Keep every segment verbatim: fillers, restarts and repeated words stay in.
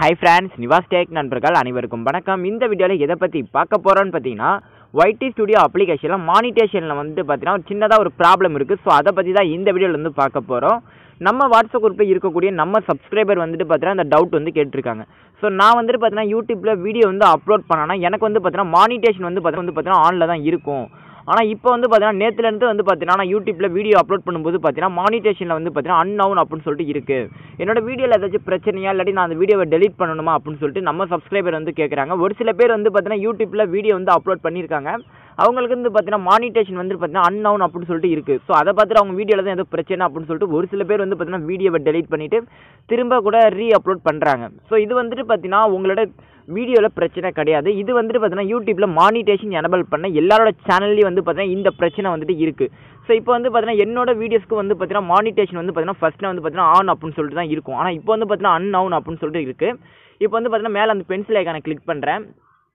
Hi friends, Nivas Tech நண்பர்கள் அனைவருக்கும் வணக்கம். இந்த வீடியோல எதை பத்தி பார்க்க போறோம்னு பாத்தீங்கன்னா Y T Studio அப்ளிகேஷன்ல மானிடைசேஷன்ல வந்து பாத்தீங்கன்னா ஒரு சின்னதா ஒரு ப்ராப்ளம் இருக்கு. சோ அத பத்தி தான் இந்த வீடியோல வந்து பார்க்க போறோம். நம்ம வாட்ஸ்அப் குரூப்ல இருக்கக்கூடிய நம்ம சப்ஸ்கிரைபர் வந்துட்டு பாத்தீங்கன்னா அந்த டவுட் வந்து கேட்டிருக்காங்க. சோ நான் வந்துட்டு பாத்தீங்கன்னா YouTubeல வீடியோ வந்து அப்லோட் பண்ணனா எனக்கு வந்து பாத்தீங்கன்னா மானிடைசேஷன் வந்து பாத்தீங்கன்னா ஆன்ல தான் இருக்கும். ஆனா இப்போ வந்து பாத்தீங்கன்னா நேத்துல இருந்து வந்து பாத்தீங்கன்னா நான் YouTubeல வீடியோ அப்லோட் பண்ணும்போது பாத்தீங்கன்னா மானிடைசேஷன்ல வந்து பாத்தீங்கன்னா அன்நவுன் அப்படினு சொல்லிட்டு இருக்கு. என்னோட வீடியோல ஏதாச்சும் பிரச்சனையா இல்லடி நான் அந்த வீடியோவை டெலீட் பண்ணனுமா அப்படினு சொல்லிட்டு நம்ம சப்ஸ்கிரைபர் வந்து கேக்குறாங்க. ஒரு சில பேர் வந்து பாத்தீங்கன்னா YouTubeல வீடியோ வந்து அப்லோட் பண்ணிருக்காங்க. அவங்களுக்கு வந்து பாத்தீங்கன்னா மானிடைசேஷன் வந்து பாத்தீங்கன்னா அன்நவுன் அப்படினு சொல்லிட்டு இருக்கு. சோ அத பார்த்துட்டு அவங்க வீடியோல தான் ஏதோ பிரச்சனை அப்படினு சொல்லிட்டு ஒரு சில பேர் வந்து பாத்தீங்கன்னா வீடியோவை டெலீட் பண்ணிட்டு திரும்ப கூட ரீ அப்லோட் பண்றாங்க. சோ இது வந்துட்டு பாத்தீங்கன்னா உங்களோட வீடியோல பிரச்சனை கிடையாது. இது வந்துட்டு பாத்தீங்கன்னா YouTubeல மானிடைசேஷன் எனேபிள் பண்ண எல்லாரோட சேனல்லயும் வந்து பாத்தீங்கன்னா இந்த பிரச்சனை வந்துட்டு இருக்கு. சோ இப்போ வந்து பாத்தீங்கன்னா என்னோட வீடியோஸ்க்கு வந்து பாத்தீங்கன்னா மானிடைசேஷன் வந்து பாத்தீங்கன்னா ஃபர்ஸ்ட்ல வந்து பாத்தீங்கன்னா ஆன் அப்படினு சொல்லிட்டு தான் இருக்கும். ஆனா இப்போ வந்து பாத்தீங்கன்னா அன்நவுன் அப்படினு சொல்லிட்டு இருக்கு. இப்போ வந்து பாத்தீங்கன்னா மேல அந்த பென்சில் ஐகானை கிளிக் பண்றேன்.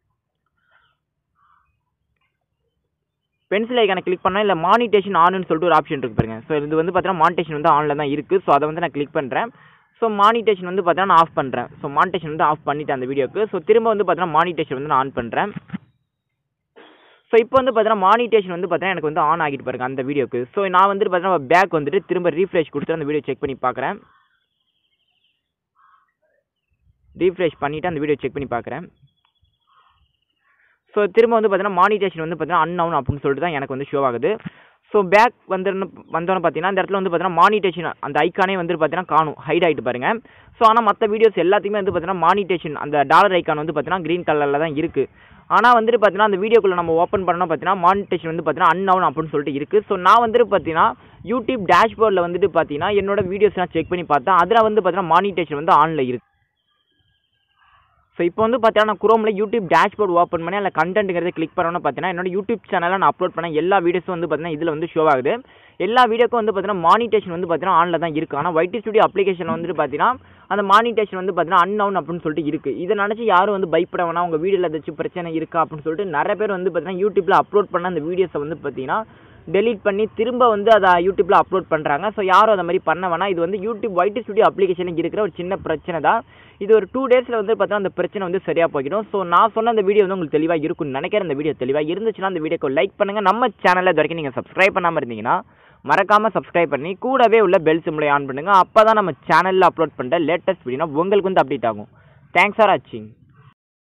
பென்சில் ஐகானை கிளிக் பண்ணா இல்ல மானிடைசேஷன் ஆன்னு சொல்லிட்டு ஒரு ஆப்ஷன் இருக்கு பாருங்க. சோ இது வந்து பாத்தீங்கன்னா மானிடைசேஷன் வந்து ஆன்ல தான் இருக்கு. சோ அத வந்து நான் கிளிக் பண்றேன். ஸோ மானிடைசேஷன் வந்து பார்த்தீங்கன்னா நான் ஆஃப் பண்ணுறேன். ஸோ மானிடைசேஷன் வந்து ஆஃப் பண்ணிட்டேன் அந்த வீடியோக்கு. ஸோ திரும்ப வந்து பார்த்தீங்கன்னா மானிடைசேஷன் வந்து நான் ஆன் பண்ணுறேன். ஸோ இப்போ வந்து பார்த்தீங்கன்னா மானிடைசேஷன் வந்து பார்த்தீங்கன்னா எனக்கு வந்து ஆன் ஆகிட்டு பாருங்க அந்த வீடியோக்கு. ஸோ நான் வந்துட்டு பார்த்தீங்கன்னா பேக் வந்துட்டு திரும்ப ரீஃப்ரெஷ் கொடுத்து அந்த வீடியோ செக் பண்ணி பார்க்குறேன். ரீஃப்ரெஷ் பண்ணிவிட்டு அந்த வீடியோ செக் பண்ணி பார்க்குறேன். ஸோ திரும்ப வந்து பார்த்தீங்கன்னா மானிடைசேஷன் வந்து பார்த்தீங்கன்னா அன்நவுன் அப்படின்னு சொல்லிட்டு தான் எனக்கு வந்து ஷோ ஆகுது. ஸோ பேக் வந்து வந்தோன்னு பார்த்தீங்கன்னா இந்த இடத்துல வந்து பார்த்தீங்கன்னா மானிடைசேஷன் அந்த ஐக்கானே வந்து பார்த்தீங்கன்னா காணும் ஹைட் ஆகிட்டு பாருங்க. ஸோ ஆனால் மற்ற வீடியோஸ் எல்லாத்தையுமே வந்து பார்த்தீங்கன்னா மானிடைசேஷன் அந்த டாலர் ஐக்கான் வந்து பார்த்தீங்கன்னா க்ரீன் கலரில் தான் இருக்குது. ஆனால் வந்துட்டு பார்த்தீங்கன்னா அந்த வீடியோக்குள்ளே நம்ம ஓப்பன் பண்ணோம் பார்த்தீங்கன்னா மானிடைசேஷன் வந்து பார்த்தீங்கன்னா அன்நவுன் அப்படின்னு சொல்லிட்டு இருக்குது. ஸோ நான் வந்துட்டு பார்த்தீங்கன்னா யூடியூப் டேஷ்போர்டில் வந்துட்டு பார்த்தீங்கன்னா என்னோட வீடியோஸ்லாம் செக் பண்ணி பார்த்தேன். அதில் வந்து பார்த்தீங்கன்னா மானிடைசேஷன் வந்து ஆனில் இருக்குது. ஸோ இப்போ வந்து பார்த்தீங்கன்னா நான் குரோமில் யூடியூப் டேஷ்போர்ட் ஓப்பன் பண்ணி அதில் கண்டென்ட்ங்கிறத கிளிக் பண்ணணும்னு பார்த்தீங்கன்னா என்னோட யூடியூப் சேனலில் நான் அப்லோட் பண்ண எல்லா வீடியோஸும் வந்து பார்த்தீங்கன்னா இதில் வந்து ஷோ ஆகுது. எல்லா வீடியோக்கும் வந்து பார்த்தீங்கன்னா மானிடைசேஷன் வந்து பார்த்தீங்கன்னா ஆனில் தான் இருக்குது. ஆனால் Y T Studio அப்ளிகேஷன் வந்துட்டு பார்த்தீங்கன்னா அந்த மானிடைசேஷன் வந்து பார்த்தீங்கன்னா அன்நவுன் அப்படின்னு சொல்லிட்டு இருக்குது. இதை நினச்சி யாரும் வந்து பயப்பட வேணாம். உங்கள் வீடியோவில் ஏதாச்சும் பிரச்சனை இருக்கா அப்படின்னு சொல்லிட்டு நிறைய பேர் வந்து பார்த்தீங்கன்னா யூடியூப்பில் அப்லோட் பண்ண அந்த வீடியோஸை வந்து பார்த்தீங்கன்னா டெலீட் பண்ணி திரும்ப வந்து அதை யூடியூப்ல அப்லோட் பண்ணுறாங்க. ஸோ யாரும் அதை மாதிரி பண்ண வேணாம். இது வந்து யூடியூப் Y T Studio அப்ளிகேஷனுக்கு இருக்கிற ஒரு சின்ன பிரச்சனை தான். இது ஒரு டூ டேஸில் வந்து பார்த்தீங்கன்னா அந்த பிரச்சனை வந்து சரியாக போய்டும். ஸோ நான் சொன்ன அந்த வீடியோ வந்து உங்களுக்கு தெளிவாக இருக்கும்னு நினைக்கிறேன். அந்த வீடியோ தெளிவாக இருந்துச்சுன்னா அந்த வீடியோக்கு லைக் பண்ணுங்கள். நம்ம சேனலில் இது வரைக்கும் நீங்கள் சப்ஸ்கிரைப் பண்ணாமல் இருந்தீங்கன்னா மறக்காமல் சப்ஸ்கிரைப் பண்ணி கூடவே உள்ள பெல் சிம்பிளை ஆன் பண்ணுங்கள். அப்போ தான் நம்ம சேனலில் அப்லோட் பண்ணுற லேட்டஸ்ட் வீடியோ உங்களுக்கு வந்து அப்டேட் ஆகும். தேங்க்ஸ் ஃபார் வாட்சிங்.